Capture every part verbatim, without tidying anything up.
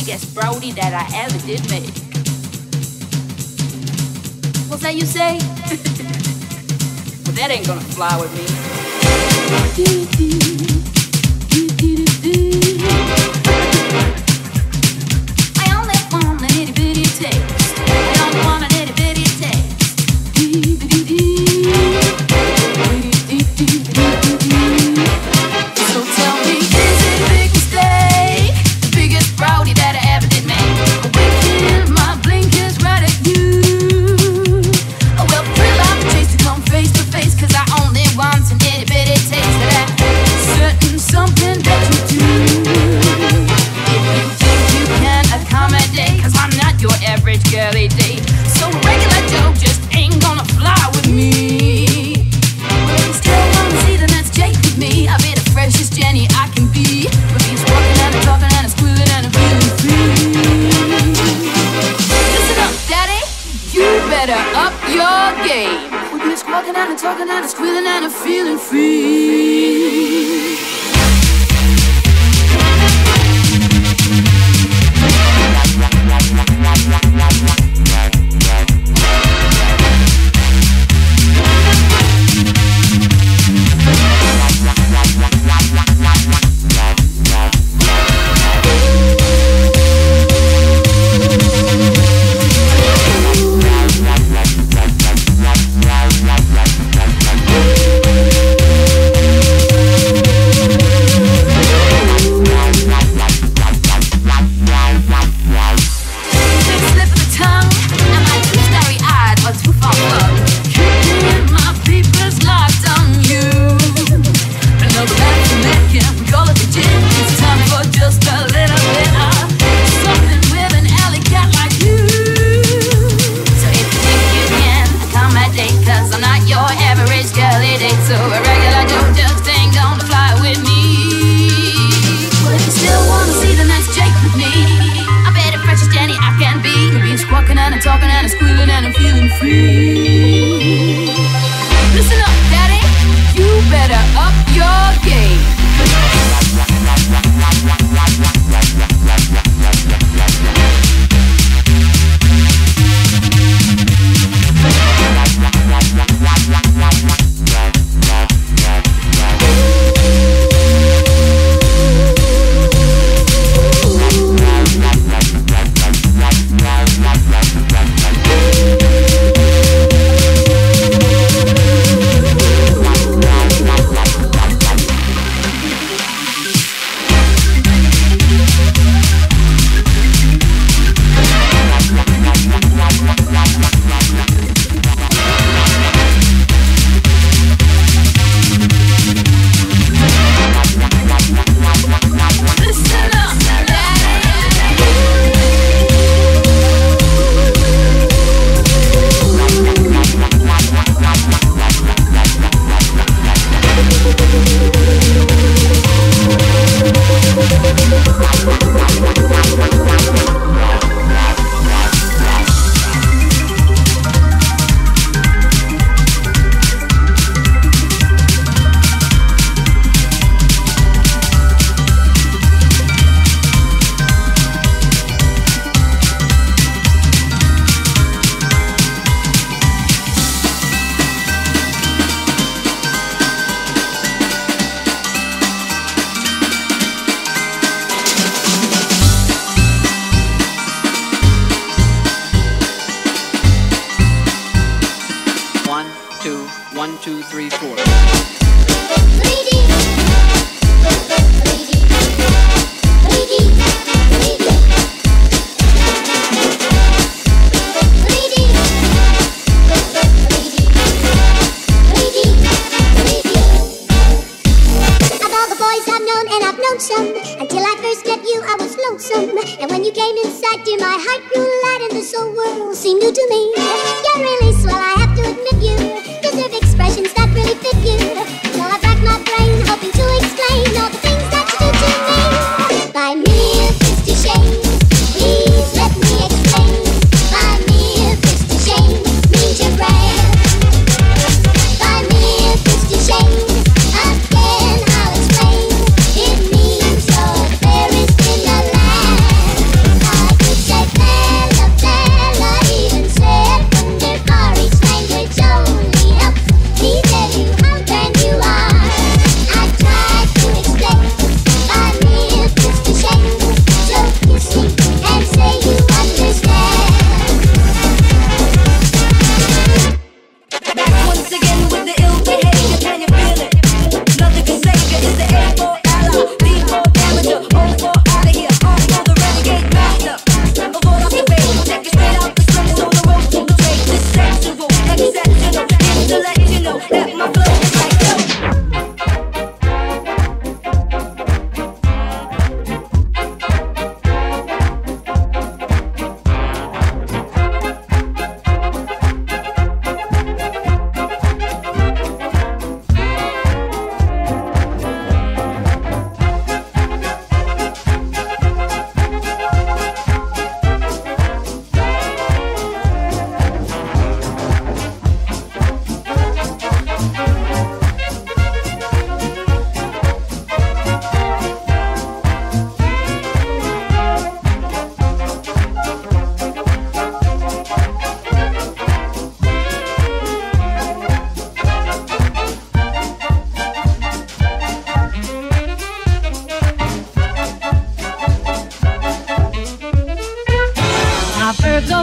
biggest brody that I ever did make. What's that you say? Well, that ain't gonna fly with me. I only want an itty bitty taste. I only want an itty bitty taste. So tell me, is it a big mistake? The biggest brownie that I ever did make. Winking my blinkers right at you. Oh well, thrill out the chase to come face to face, 'cause I only want an itty bitty taste of that certain something that you do. If you think you can accommodate, 'cause I'm not your average girly date. So regular Joe just ain't gonna fly with me. But if you still wanna see, then that's Jake with me. I'll be the freshest Jenny I can be. But he's walking and a talking and a squealing and a feeling free. Listen up, daddy, you better up your game. We'll be squawking and a talking and a squealing and a feeling free.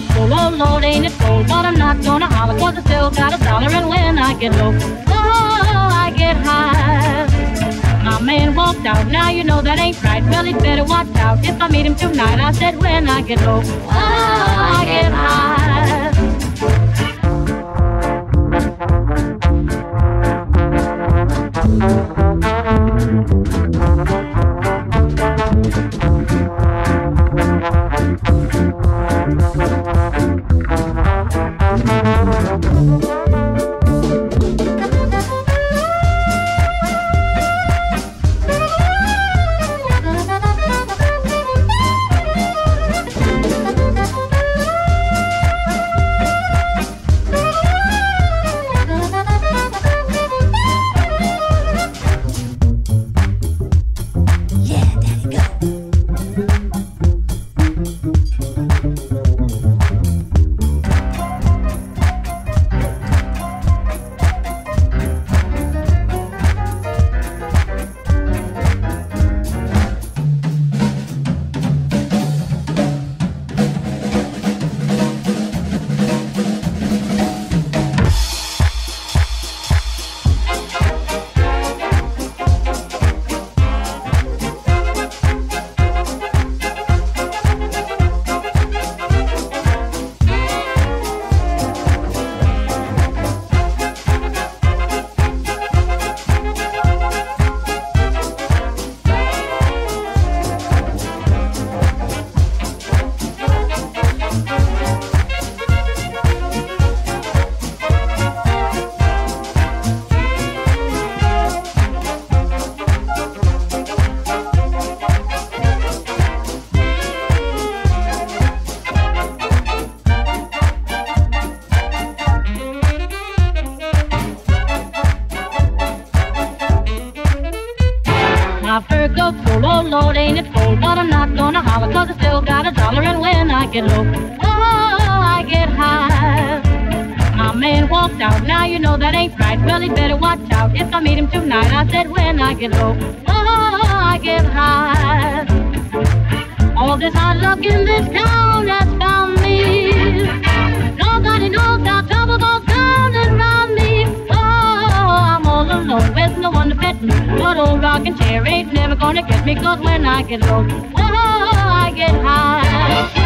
goes full, oh Lord, ain't it cold? But I'm not gonna holler, cause I still got a dollar, and when I get low, oh, I get high. My man walked out, now you know that ain't right. Well, he better watch out if I meet him tonight. I said when I get low, oh, I get high. I've heard go full, oh Lord, ain't it cold? But I'm not gonna holler, cause I still got a dollar, and when I get low, oh, I get high. My man walked out, now you know that ain't right. Well, he better watch out if I meet him tonight. I said when I get low, oh, I get high. All this hard luck in this town has found me. Nobody knows how trouble goes down around me. Oh, I'm all alone with no one to pet me. But old rocking chair ain't never gonna get me, cause when I get low, oh, I get high.